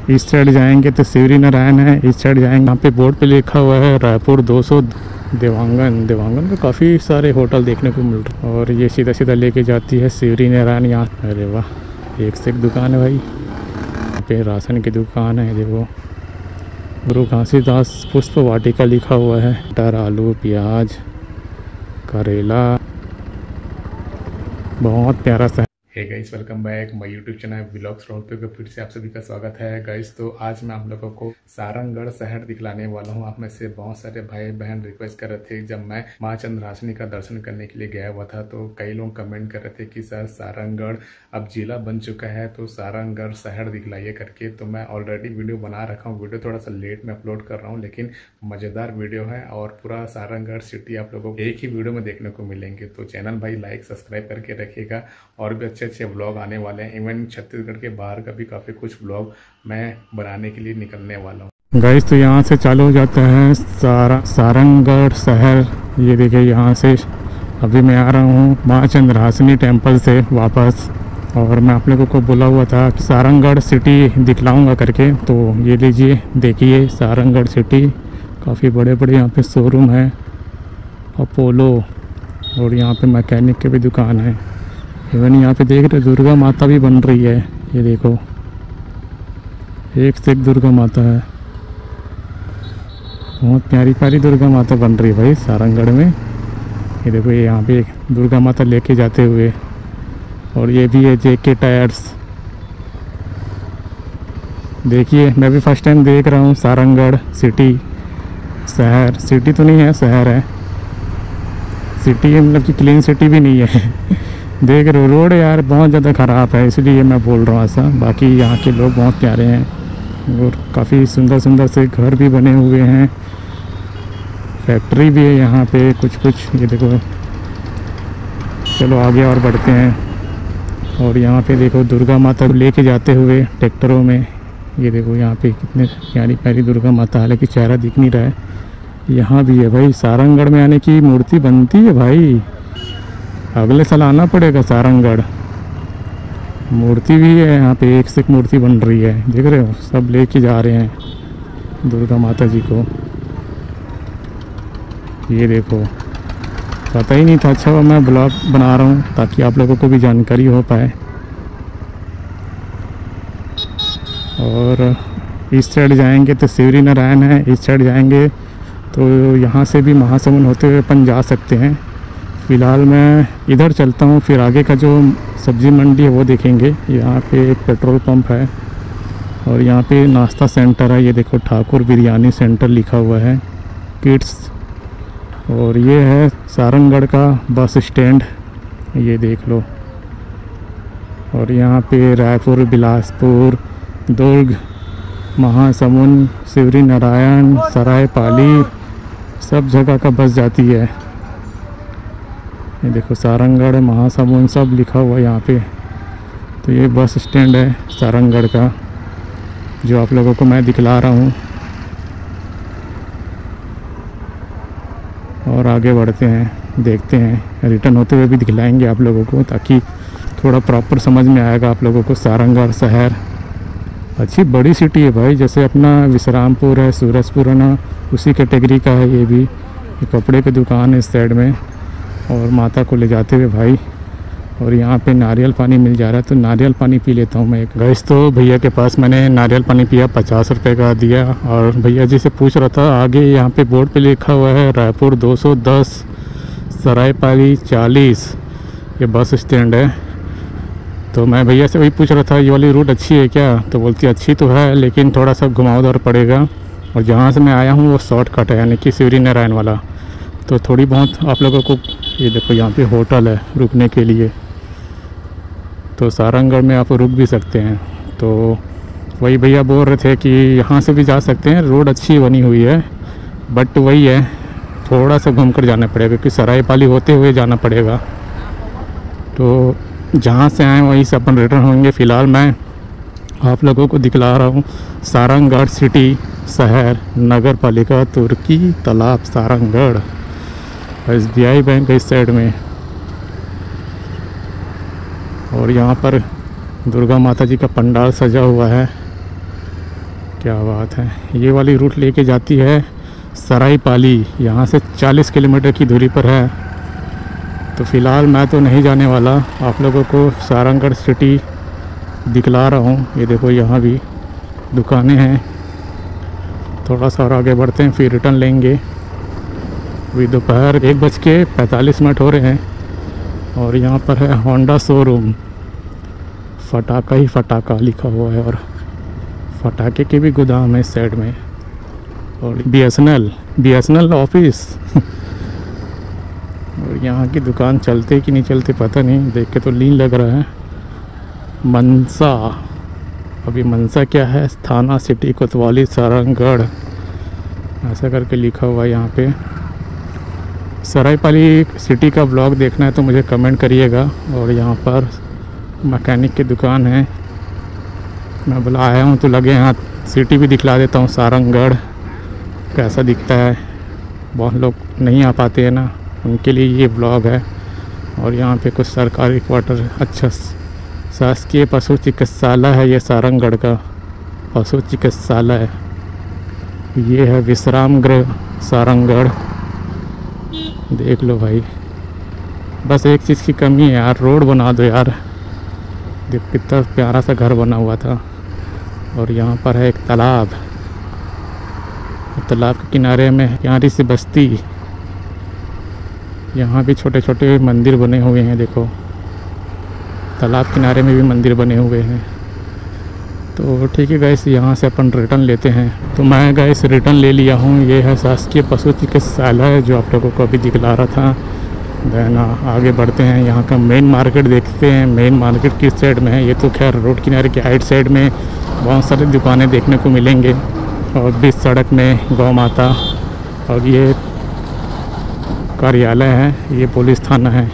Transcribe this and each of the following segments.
इस साइड जाएंगे तो शिवरी नारायण है, इस साइड जाएंगे यहाँ पे बोर्ड पे लिखा हुआ है रायपुर 200 देवांगन। देवांगन में काफ़ी सारे होटल देखने को मिल रहे हैं और ये सीधा सीधा लेके जाती है शिवरी नारायण। यहाँ अरे वाह, एक से एक दुकान है भाई। यहाँ पे राशन की दुकान है, देखो गुरु घासीदास पुष्प वाटिका लिखा हुआ है। टमाटर, आलू, प्याज, करेला, बहुत प्यारा सा। Hey guys, welcome back my YouTube channel vlogs road पे फिर से आप सभी का स्वागत है गाइस। तो आज मैं आप लोगों को सारंगगढ़ शहर दिखलाने वाला हूं। आप में से बहुत सारे भाई बहन रिक्वेस्ट कर रहे थे, जब मैं मां चंद्रासनी का दर्शन करने के लिए गया हुआ था तो कई लोग कमेंट कर रहे थे कि सर सारंगगढ़ अब जिला बन चुका है तो सारंगगढ़ शहर दिखलाइए करके। तो मैं ऑलरेडी वीडियो बना रखा हूँ, वीडियो थोड़ा सा लेट में अपलोड कर रहा हूँ लेकिन मज़ेदार वीडियो है और पूरा सारंगगढ़ सिटी आप लोगों को एक ही वीडियो में देखने को मिलेंगे। तो चैनल भाई लाइक सब्सक्राइब करके रखिएगा और भी अच्छे अच्छे व्लॉग आने वाले हैं। इवन छत्तीसगढ़ के बाहर का भी काफ़ी कुछ व्लॉग मैं बनाने के लिए निकलने वाला हूँ गाइस। तो यहाँ से चालू हो जाता है सारंगगढ़ शहर। ये देखिए, यहाँ से अभी मैं आ रहा हूँ माँ चंद्रासनी टेम्पल से वापस, और मैं आप लोगों को बोला हुआ था कि सारंगगढ़ सिटी दिखलाऊंगा करके। तो ये लीजिए, देखिए सारंगगढ़ सिटी। काफ़ी बड़े बड़े यहाँ पे शोरूम है, अपोलो, और यहाँ पे मैकेनिक की भी दुकान है। इवन यहाँ पे देख रहे दुर्गा माता भी बन रही है। ये देखो, एक से एक दुर्गा माता है, बहुत प्यारी प्यारी दुर्गा माता बन रही है भाई सारंगगढ़ में। ये देखो, ये यहाँ पे दुर्गा माता लेके जाते हुए, और ये भी है जेके टायर्स। देखिए, मैं भी फर्स्ट टाइम देख रहा हूँ सारंगगढ़ सिटी शहर। सिटी तो नहीं है, शहर है। सिटी मतलब कि क्लीन सिटी भी नहीं है। देख रहे हो रोड यार बहुत ज़्यादा ख़राब है, इसलिए मैं बोल रहा हूँ ऐसा। बाकी यहाँ के लोग बहुत प्यारे हैं और काफ़ी सुंदर सुंदर से घर भी बने हुए हैं। फैक्ट्री भी है यहाँ पे कुछ कुछ। ये देखो, चलो आगे और बढ़ते हैं। और यहाँ पे देखो दुर्गा माता लेके जाते हुए ट्रैक्टरों में। ये देखो यहाँ पे कितने प्यारी प्यारी दुर्गा माता, हालांकि चेहरा दिख नहीं रहा है। यहाँ भी है भाई, सारंगगढ़ में आने की मूर्ति बनती है भाई। अगले साल आना पड़ेगा सारंगगढ़। मूर्ति भी है यहाँ पे, एक से एक मूर्ति बन रही है। देख रहे हो, सब लेके जा रहे हैं दुर्गा माता जी को। ये देखो, पता ही नहीं था। अच्छा मैं ब्लॉग बना रहा हूँ ताकि आप लोगों को भी जानकारी हो पाए। और इस साइड जाएंगे तो शिवरी नारायण है, इस साइड जाएंगे तो यहाँ से भी महासमुंद होते हुए अपन जा सकते हैं। फ़िलहाल मैं इधर चलता हूँ, फिर आगे का जो सब्ज़ी मंडी है वो देखेंगे। यहाँ पे एक पेट्रोल पंप है और यहाँ पे नाश्ता सेंटर है। ये देखो, ठाकुर बिरयानी सेंटर लिखा हुआ है, किड्स। और ये है सारंगगढ़ का बस स्टैंड, ये देख लो। और यहाँ पे रायपुर, बिलासपुर, दुर्ग, महासमुंद, शिवरी नारायण, सरायपाली, सब जगह का बस जाती है। ये देखो, सारंगगढ़, महासमुंद सब लिखा हुआ है यहाँ पे। तो ये बस स्टैंड है सारंगगढ़ का, जो आप लोगों को मैं दिखला रहा हूँ। और आगे बढ़ते हैं, देखते हैं, रिटर्न होते हुए भी दिखलाएंगे आप लोगों को, ताकि थोड़ा प्रॉपर समझ में आएगा आप लोगों को। सारंगगढ़ शहर अच्छी बड़ी सिटी है भाई, जैसे अपना विश्रामपुर है, सूरजपुर है ना, उसी कैटेगरी का है ये भी। ये कपड़े की दुकान है इस साइड में, और माता को ले जाते हुए भाई। और यहाँ पे नारियल पानी मिल जा रहा है, तो नारियल पानी पी लेता हूँ मैं एक। गैस तो भैया के पास मैंने नारियल पानी पिया, 50 रुपये का दिया। और भैया जी से पूछ रहा था, आगे यहाँ पे बोर्ड पे लिखा हुआ है रायपुर 210, सरायपाली 40, ये बस स्टैंड है। तो मैं भैया से वही पूछ रहा था, ये वाली रूट अच्छी है क्या? तो बोलती अच्छी तो है लेकिन थोड़ा सा घुमावदार पड़ेगा, और जहाँ से मैं आया हूँ वो शॉर्टकट है, यानी कि शिवरी नारायण वाला। तो थोड़ी बहुत आप लोगों को, ये देखो यहाँ पे होटल है रुकने के लिए, तो सारंगगढ़ में आप रुक भी सकते हैं। तो वही भैया बोल रहे थे कि यहाँ से भी जा सकते हैं, रोड अच्छी बनी हुई है, बट वही है थोड़ा सा घूम कर जाना पड़ेगा, क्योंकि सरायपाली होते हुए जाना पड़ेगा। तो जहाँ से आए वहीं से अपन रिटर्न होंगे। फ़िलहाल मैं आप लोगों को दिखला रहा हूँ सारंगगढ़ सिटी शहर, नगर पालिका तुर्की तालाब सारंगगढ़, SBI बैंक है इस साइड में। और यहाँ पर दुर्गा माता जी का पंडाल सजा हुआ है। क्या बात है। ये वाली रूट लेके जाती है सरायपाली, यहाँ से 40 किलोमीटर की दूरी पर है। तो फ़िलहाल मैं तो नहीं जाने वाला, आप लोगों को सारंगगढ़ सिटी दिखला रहा हूँ। ये देखो यहाँ भी दुकानें हैं। थोड़ा सा और आगे बढ़ते हैं फिर रिटर्न लेंगे। अभी दोपहर 1:45 हो रहे हैं और यहाँ पर है होंडा शोरूम। फटाका ही फटाका लिखा हुआ है और फटाके के भी गोदाम है इस साइड में। और BSNL ऑफिस और यहाँ की दुकान चलते कि नहीं चलते पता नहीं, देख के तो लीन लग रहा है। मनसा, अभी मनसा क्या है, थाना सिटी कोतवाली सारंगगढ़ ऐसा करके लिखा हुआ है यहाँ पे। सरायपाली सिटी का ब्लॉग देखना है तो मुझे कमेंट करिएगा। और यहाँ पर मैकेनिक की दुकान है। मैं बोला आया हूँ तो लगे यहाँ सिटी भी दिखला देता हूँ सारंगगढ़ कैसा दिखता है। बहुत लोग नहीं आ पाते हैं ना, उनके लिए ये ब्लॉग है। और यहाँ पे कुछ सरकारी क्वार्टर, अच्छा शासकीय पशु चिकित्सालय है ये सारंगगढ़ का पशु चिकित्सालय। ये है विश्राम गृह सारंगगढ़, देख लो भाई। बस एक चीज़ की कमी है यार, रोड बना दो यार। देख कितना प्यारा सा घर बना हुआ था। और यहाँ पर है एक तालाब, तालाब के किनारे में प्यारी सी बस्ती। यहाँ भी छोटे छोटे मंदिर बने हुए हैं, देखो तालाब किनारे में भी मंदिर बने हुए हैं। तो ठीक है गाइस, यहाँ से अपन रिटर्न लेते हैं। तो मैं गाइस रिटर्न ले लिया हूँ। ये है शासकीय पशु चिकित्सालय जो आप लोगों को अभी दिखला रहा था। देन आगे बढ़ते हैं, यहाँ का मेन मार्केट देखते हैं। मेन मार्केट किस साइड में है, ये तो खैर रोड किनारे के राइट साइड में बहुत सारी दुकानें देखने को मिलेंगे। और बीच सड़क में गौ माता, और ये कार्यालय है, ये पुलिस थाना है।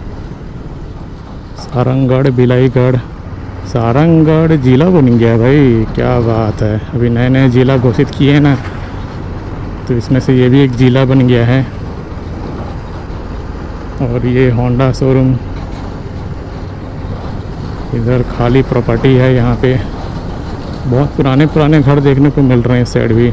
सारंगगढ़ बिलाईगढ़, सारंगगढ़ ज़िला बन गया भाई, क्या बात है। अभी नए नए ज़िला घोषित किए हैं ना, तो इसमें से ये भी एक ज़िला बन गया है। और ये होंडा शोरूम, इधर खाली प्रॉपर्टी है। यहाँ पे बहुत पुराने घर देखने को मिल रहे हैं इस साइड भी।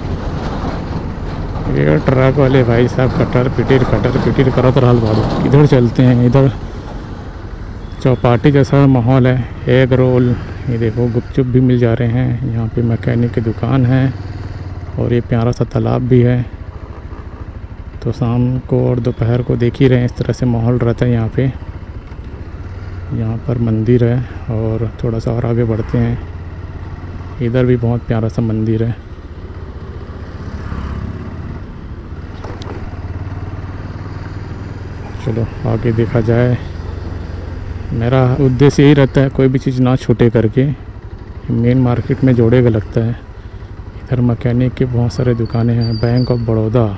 ये ट्रक वाले भाई साहब कटर पिटीर करत रहल बाड़ू। इधर चलते हैं, इधर चौपाटी जैसा माहौल है। एग रोल, ये देखो गुपचुप भी मिल जा रहे हैं। यहाँ पे मैकेनिक की दुकान है और ये प्यारा सा तालाब भी है। तो शाम को और दोपहर को देख ही रहे हैं, इस तरह से माहौल रहता है यहाँ पे। यहाँ पर मंदिर है और थोड़ा सा और आगे बढ़ते हैं, इधर भी बहुत प्यारा सा मंदिर है। चलो आगे देखा जाए। मेरा उद्देश्य यही रहता है कोई भी चीज़ ना छूटे करके, मेन मार्केट में जोड़ेगा लगता है। इधर मैकेनिक के बहुत सारे दुकानें हैं। बैंक ऑफ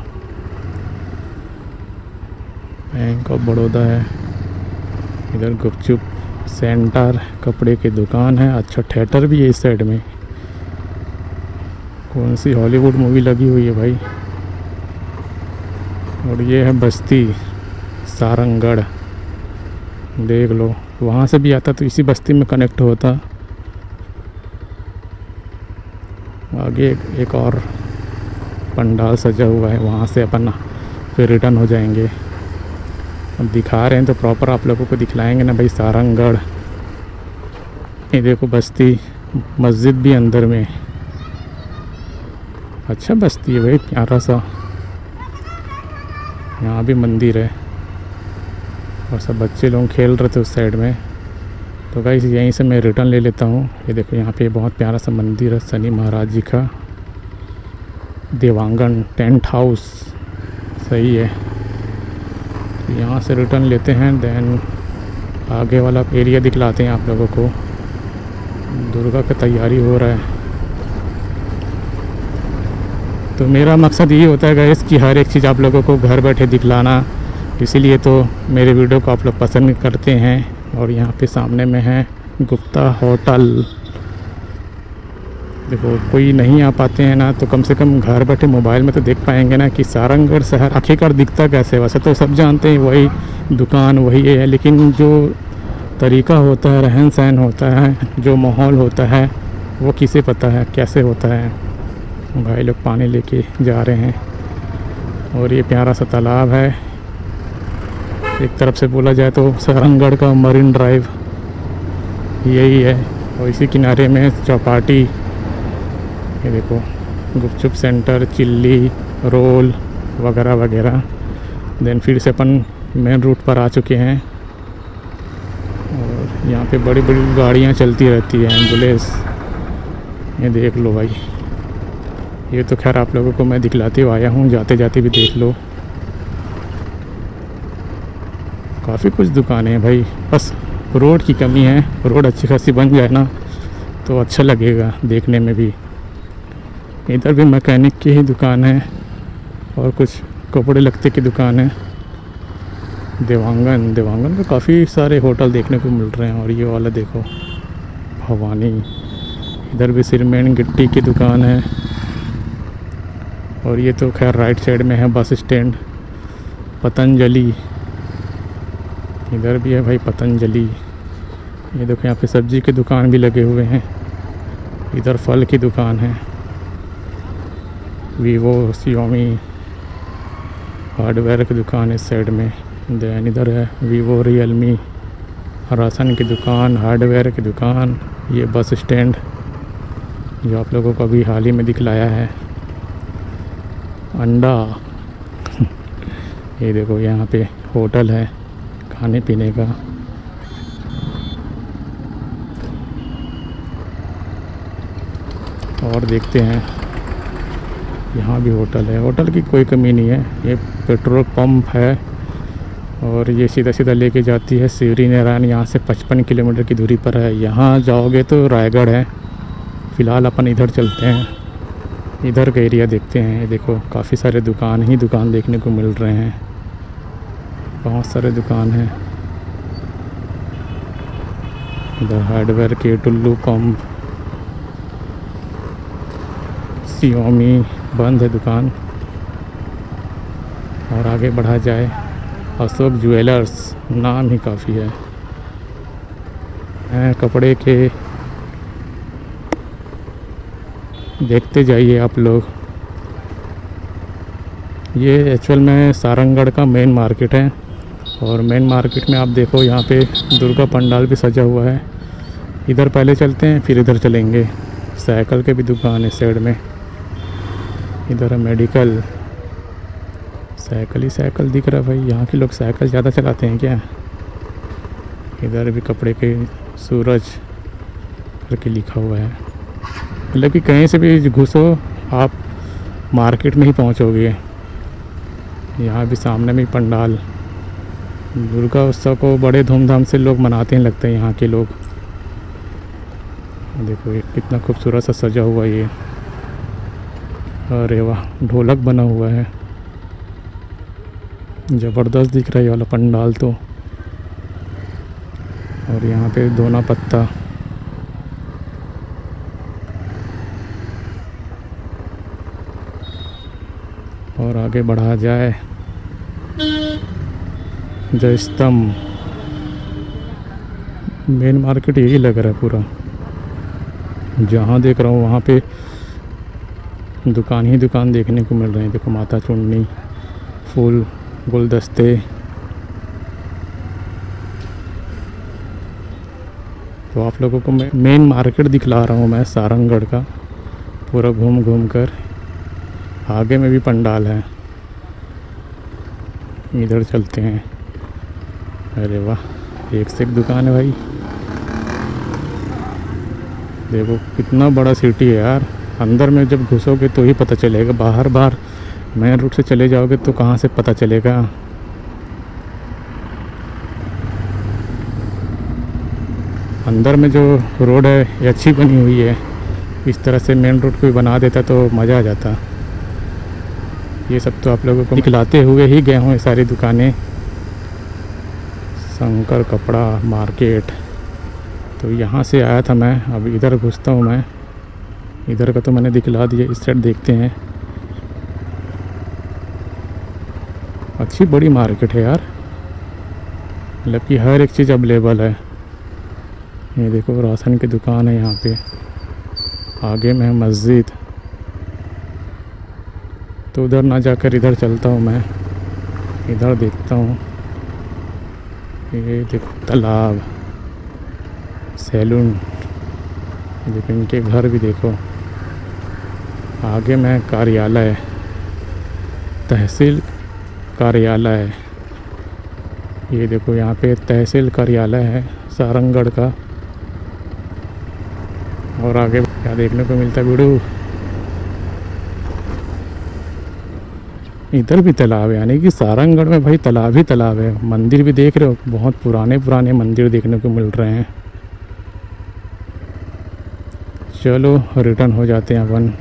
बड़ौदा है। इधर गुपचुप सेंटर, कपड़े की दुकान है। अच्छा थिएटर भी है इस साइड में। कौन सी हॉलीवुड मूवी लगी हुई है भाई। और ये है बस्ती सारंगगढ़, देख लो। वहाँ से भी आता तो इसी बस्ती में कनेक्ट होता। आगे एक और पंडाल सजा हुआ है, वहाँ से अपन फिर रिटर्न हो जाएंगे। अब दिखा रहे हैं तो प्रॉपर आप लोगों को दिखलाएंगे ना भाई सारंगगढ़। ये देखो बस्ती, मस्जिद भी अंदर में। अच्छा बस्ती है भाई, प्यारा सा। यहाँ भी मंदिर है और सब बच्चे लोग खेल रहे थे उस साइड में। तो गाइस यहीं से मैं रिटर्न ले लेता हूँ। ये देखो यहाँ पे बहुत प्यारा सा मंदिर है, शनि महाराज जी का। देवांगन टेंट हाउस सही है। तो यहाँ से रिटर्न लेते हैं, देन आगे वाला एरिया दिखलाते हैं आप लोगों को। दुर्गा की तैयारी हो रहा है। तो मेरा मकसद ये होता है गाइस कि हर एक चीज़ आप लोगों को घर बैठे दिखलाना, इसीलिए तो मेरे वीडियो को आप लोग पसंद करते हैं। और यहाँ पे सामने में है गुप्ता होटल। देखो कोई नहीं आ पाते हैं ना, तो कम से कम घर बैठे मोबाइल में तो देख पाएंगे ना कि सारंगगढ़ शहर आखिरकार दिखता कैसे। वैसे तो सब जानते हैं वही दुकान वही है, लेकिन जो तरीका होता है, रहन सहन होता है, जो माहौल होता है, वो किसे पता है कैसे होता है। भाई लोग पानी लेके जा रहे हैं। और ये प्यारा सा तालाब है, एक तरफ से बोला जाए तो सारंगगढ़ का मरीन ड्राइव यही है। और इसी किनारे में चौपाटी, ये देखो गुपचुप सेंटर, चिल्ली, रोल वगैरह वगैरह। देन फिर से अपन मेन रूट पर आ चुके हैं और यहाँ पे बड़ी बड़ी गाड़ियाँ चलती रहती हैं, एम्बुलेंस। ये देख लो भाई, ये तो खैर आप लोगों को मैं दिखलाते हुए आया हूँ, जाते जाते भी देख लो। काफ़ी कुछ दुकानें हैं भाई, बस रोड की कमी है। रोड अच्छी खासी बन जाए ना तो अच्छा लगेगा देखने में भी। इधर भी मैकेनिक की ही दुकान है और कुछ कपड़े लगते की दुकान है। देवांगन में काफ़ी सारे होटल देखने को मिल रहे हैं। और ये वाला देखो भवानी, इधर भी सीमेंट गिट्टी की दुकान है। और ये तो खैर राइट साइड में है बस स्टैंड। पतंजलि, इधर भी है भाई पतंजलि। ये देखो यहाँ पे सब्जी की दुकान भी लगे हुए हैं। इधर फल की दुकान है, वीवो, Xiaomi हार्डवेयर की दुकान इस साइड में। देन इधर है वीवो, रियलमी, राशन की दुकान, हार्डवेयर की दुकान। ये बस स्टैंड जो आप लोगों को अभी हाल ही में दिखलाया है। अंडा ये देखो यहाँ पे होटल है खाने पीने का। और देखते हैं, यहाँ भी होटल है। होटल की कोई कमी नहीं है। ये पेट्रोल पंप है और ये सीधा सीधा लेके जाती है शिवरी नारायण। यहाँ से 55 किलोमीटर की दूरी पर है। यहाँ जाओगे तो रायगढ़ है। फ़िलहाल अपन इधर चलते हैं, इधर का एरिया देखते हैं। ये देखो काफ़ी सारे दुकान देखने को मिल रहे हैं, बहुत सारे दुकान हैं। इधर हार्डवेयर के, टुल्लू पंप, Xiaomi बंद है दुकान। और आगे बढ़ा जाए, अशोक ज्वेलर्स, नाम ही काफ़ी है। कपड़े के देखते जाइए आप लोग। ये एक्चुअल में सारंगगढ़ का मेन मार्केट है। और मेन मार्केट में आप देखो यहाँ पे दुर्गा पंडाल भी सजा हुआ है। इधर पहले चलते हैं फिर इधर चलेंगे। साइकिल के भी दुकान है साइड में। इधर है मेडिकल, साइकिल ही साइकिल दिख रहा है भाई। यहाँ के लोग साइकिल ज़्यादा चलाते हैं क्या। इधर भी कपड़े के, सूरज करके लिखा हुआ है। मतलब कि कहीं से भी घुसो आप मार्केट में ही पहुँचोगे। यहाँ भी सामने में पंडाल, दुर्गा उत्सव को बड़े धूमधाम से लोग मनाते हैं लगते हैं यहाँ के लोग। देखो ये कितना खूबसूरत सा सजा हुआ है ये। अरे वाह, ढोलक बना हुआ है, ज़बरदस्त दिख रहा है ये वाला पंडाल तो। और यहाँ पे दोना पत्ता, और आगे बढ़ा जाए जय स्तंभ। मेन मार्केट यही लग रहा है पूरा। जहाँ देख रहा हूँ वहाँ पे दुकान ही दुकान देखने को मिल रहे हैं। देखो माता चुन्नी, फूल, गुलदस्ते। तो आप लोगों को मैं मेन मार्केट दिखला रहा हूँ मैं सारंगगढ़ का, पूरा घूम घूम कर। आगे में भी पंडाल है, इधर चलते हैं। अरे वाह, एक से एक दुकान है भाई। देखो कितना बड़ा सिटी है यार। अंदर में जब घुसोगे तो ही पता चलेगा, बाहर मेन रूट से चले जाओगे तो कहाँ से पता चलेगा। अंदर में जो रोड है ये अच्छी बनी हुई है। इस तरह से मेन रोड को बना देता तो मज़ा आ जाता। ये सब तो आप लोगों को दिखलाते हुए ही गए हूँ। ये सारी दुकानें, शंकर कपड़ा मार्केट। तो यहाँ से आया था मैं, अब इधर घुसता हूँ मैं। इधर का तो मैंने दिखला दिया, इस साइड देखते हैं। अच्छी बड़ी मार्केट है यार, मतलब कि हर एक चीज़ अवेलेबल है। ये देखो राशन की दुकान है यहाँ पे। आगे में है मस्जिद। तो उधर ना जाकर इधर चलता हूँ मैं, इधर देखता हूँ। ये देखो तालाब, सैलून, देखो इनके घर भी देखो। आगे में कार्यालय, तहसील कार्यालय, ये देखो यहाँ पे तहसील कार्यालय है सारंगगढ़ का। और आगे क्या देखने को मिलता है वीडियो, इधर भी तालाब है, यानी कि सारंगगढ़ में भाई तालाब ही तालाब है। मंदिर भी देख रहे हो, बहुत पुराने पुराने मंदिर देखने को मिल रहे हैं। चलो रिटर्न हो जाते हैं अपन।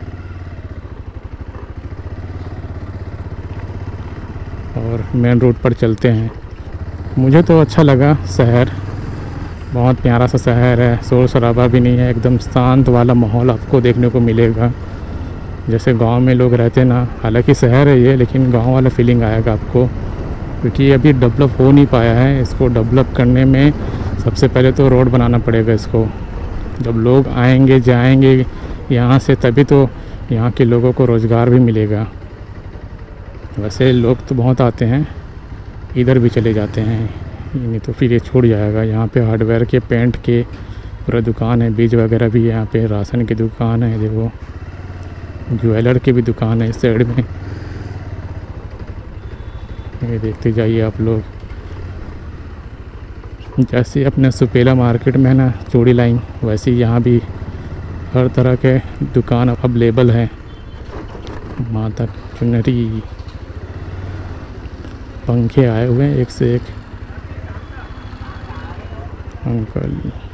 और मेन रोड पर चलते हैं। मुझे तो अच्छा लगा शहर, बहुत प्यारा सा शहर है, शोर शराबा भी नहीं है, एकदम शांत वाला माहौल आपको देखने को मिलेगा। जैसे गांव में लोग रहते हैं ना, हालांकि शहर है ये, लेकिन गांव वाला फीलिंग आएगा आपको, क्योंकि अभी डेवलप हो नहीं पाया है। इसको डेवलप करने में सबसे पहले तो रोड बनाना पड़ेगा इसको। जब लोग आएंगे जाएंगे यहाँ से, तभी तो यहाँ के लोगों को रोज़गार भी मिलेगा। वैसे लोग तो बहुत आते हैं, इधर भी चले जाते हैं, नहीं तो फिर ये छूट जाएगा। यहाँ पे हार्डवेयर के, पेंट के पूरा दुकान है, बीज वगैरह भी है यहाँ पे, राशन की दुकान है, देखो ज्वेलर की भी दुकान है इस साइड में। ये देखते जाइए आप लोग। जैसे अपने सुपेला मार्केट में है ना चूड़ी लाइन, वैसे यहाँ भी हर तरह के दुकान अवेलेबल है। माता चुनरी, पंखे आए हुए हैं एक से एक। अंकल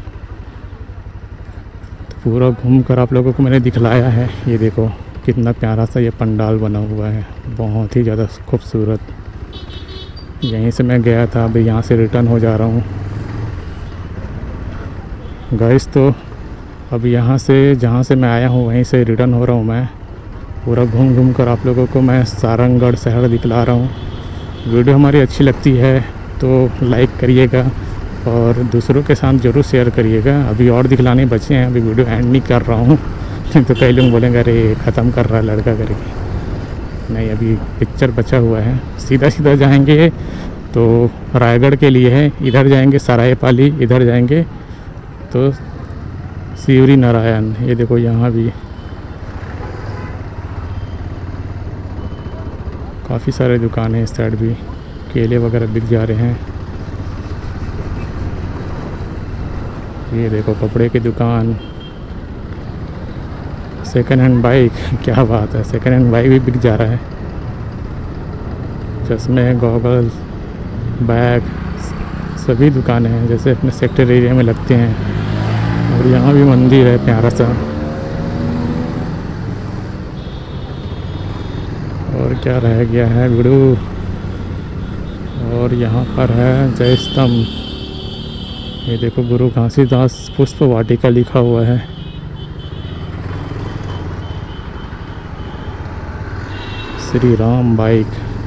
तो पूरा घूम कर आप लोगों को मैंने दिखलाया है। ये देखो कितना प्यारा सा ये पंडाल बना हुआ है, बहुत ही ज़्यादा खूबसूरत। यहीं से मैं गया था, अभी यहाँ से रिटर्न हो जा रहा हूँ गाइस। तो अब यहाँ से, जहाँ से मैं आया हूँ वहीं से रिटर्न हो रहा हूँ मैं। पूरा घूम घूम कर आप लोगों को मैं सारंगगढ़ शहर दिखला रहा हूँ। वीडियो हमारी अच्छी लगती है तो लाइक करिएगा और दूसरों के साथ ज़रूर शेयर करिएगा। अभी और दिखलाने बचे हैं, अभी वीडियो एंड नहीं कर रहा हूँ तो कई लोग बोलेंगे अरे ख़त्म कर रहा है लड़का करके। नहीं, अभी पिक्चर बचा हुआ है। सीधा सीधा जाएंगे तो रायगढ़ के लिए है, इधर जाएंगे सरायपाली, इधर जाएंगे तो सिवरी नारायण। ये देखो यहाँ भी काफ़ी सारे दुकान हैं, इस साइड भी केले वगैरह बिक जा रहे हैं। ये देखो कपड़े की दुकान, सेकंड हैंड बाइक, क्या बात है, सेकंड हैंड बाइक भी बिक जा रहा है। चश्मे, गॉगल्स, बैग, सभी दुकानें हैं जैसे अपने सेक्टर एरिया में लगते हैं। और यहाँ भी मंदिर है प्यारा सा। और क्या रह गया है वीडियो, और यहाँ पर है जय स्तंभ। ये देखो गुरु घासीदास पुष्प वाटिका लिखा हुआ है। श्री राम बाइक।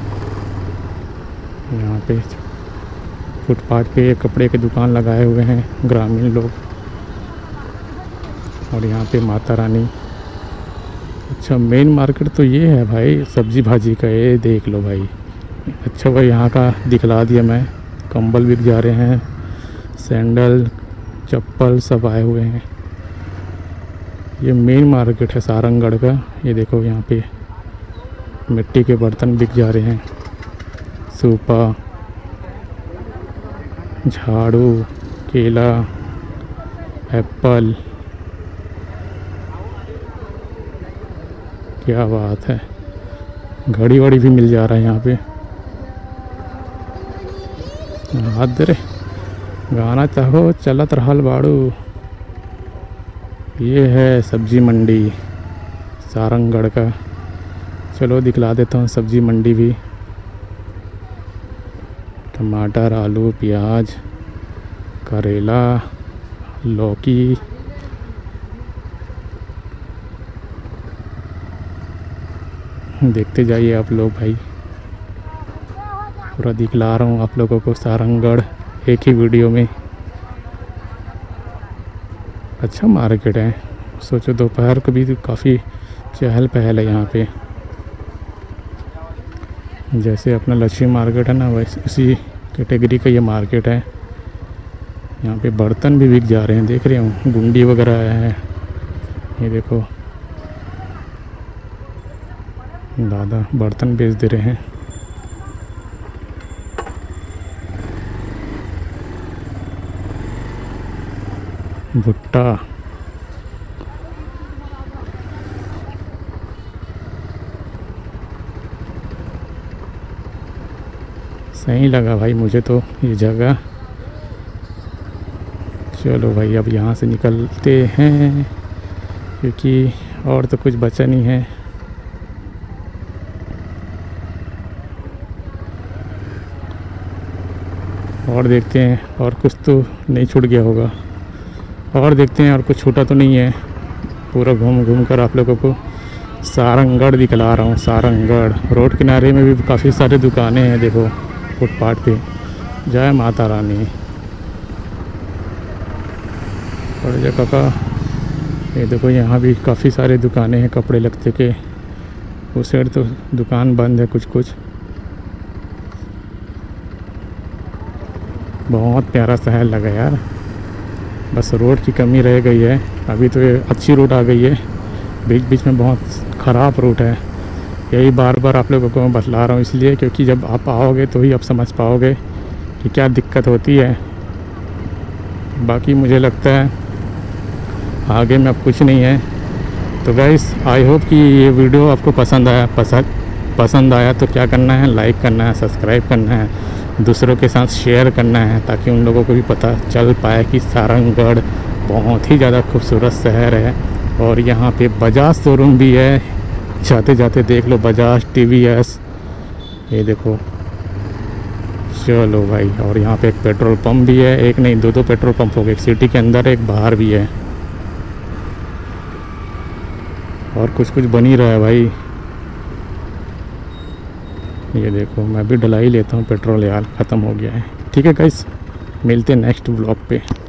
यहाँ पे फुटपाथ पे कपड़े की दुकान लगाए हुए हैं ग्रामीण लोग। और यहाँ पे माता रानी। अच्छा, मेन मार्केट तो ये है भाई सब्जी भाजी का, ये देख लो भाई। अच्छा भाई, यहाँ का दिखला दिया मैं। कंबल बिक जा रहे हैं, सैंडल, चप्पल सब आए हुए हैं। ये मेन मार्केट है सारंगगढ़ का। ये देखो यहाँ पे मिट्टी के बर्तन बिक जा रहे हैं, सूपा, झाड़ू, केला, एप्पल, क्या बात है। घड़ी वड़ी भी मिल जा रहा है यहाँ पे। हाथ दे रे, गाना चाहो चलत रहल बाड़ू। ये है सब्जी मंडी सारंगगढ़ का। चलो दिखला देता हूँ सब्जी मंडी भी। टमाटर, आलू, प्याज, करेला, लौकी, देखते जाइए आप लोग भाई। पूरा दिखला रहा हूँ आप लोगों को सारंगगढ़ एक ही वीडियो में। अच्छा मार्केट है, सोचो दोपहर को भी काफ़ी चहल पहल है यहाँ पे। जैसे अपना लक्ष्मी मार्केट है ना, वैसे उसी कैटेगरी का ये मार्केट है। यहाँ पे बर्तन भी बिक जा रहे हैं, देख रहे हूँ गुंडी वगैरह है। ये देखो दादा बर्तन बेच दे रहे हैं। भुट्टा, सही लगा भाई मुझे तो ये जगह। चलो भाई अब यहाँ से निकलते हैं, क्योंकि और तो कुछ बचा नहीं है। और देखते हैं और कुछ तो नहीं छूट गया होगा, और देखते हैं और कुछ छूटा तो नहीं है। पूरा घूम घूम कर आप लोगों को सारंगगढ़ दिखला रहा हूँ। सारंगगढ़ रोड किनारे में भी काफ़ी सारे दुकानें हैं, देखो फुटपाथ पे। जय माता रानी। और जय काका, ये देखो यहाँ भी काफ़ी सारे दुकानें हैं कपड़े लगते के। उस साइड तो दुकान बंद है कुछ कुछ। बहुत प्यारा शहर लगा यार, बस रोड की कमी रह गई है। अभी तो ये अच्छी रोड आ गई है, बीच बीच में बहुत ख़राब रोड है। यही बार बार आप लोगों को मैं बतला रहा हूँ, इसलिए क्योंकि जब आप आओगे तो ही आप समझ पाओगे कि क्या दिक्कत होती है। बाकी मुझे लगता है आगे में अब कुछ नहीं है। तो गाइस आई होप कि ये वीडियो आपको पसंद आया तो क्या करना है, लाइक करना है, सब्सक्राइब करना है, दूसरों के साथ शेयर करना है, ताकि उन लोगों को भी पता चल पाए कि सारंगगढ़ बहुत ही ज़्यादा खूबसूरत शहर है। और यहाँ पे बजाज शोरूम भी है, जाते जाते देख लो बजाज TVS, ये देखो। चलो भाई, और यहाँ पे एक पेट्रोल पंप भी है, एक नहीं दो पेट्रोल पंप हो गए, एक सिटी के अंदर एक बाहर भी है। और कुछ कुछ बन ही रहा है भाई। ये देखो मैं भी डला ही लेता हूँ पेट्रोल यार, ख़त्म हो गया है। ठीक है गाइस, मिलते हैं नेक्स्ट ब्लॉग पे।